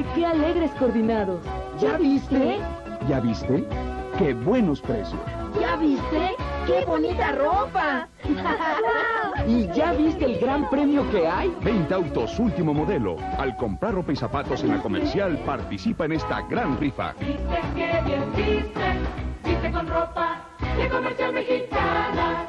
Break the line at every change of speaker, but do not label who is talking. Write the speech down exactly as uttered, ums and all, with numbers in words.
viste qué alegres coordinados?
¿Ya viste? ¿Ya viste? ¡Qué buenos precios!
¿Ya viste? ¡Qué bonita ropa!
¿Y ya viste el gran premio que hay?
veinte autos último modelo. Al comprar ropa y zapatos en la Comercial, participa en esta gran rifa.
Viste que bien viste, viste con ropa de Comercial Mexicana.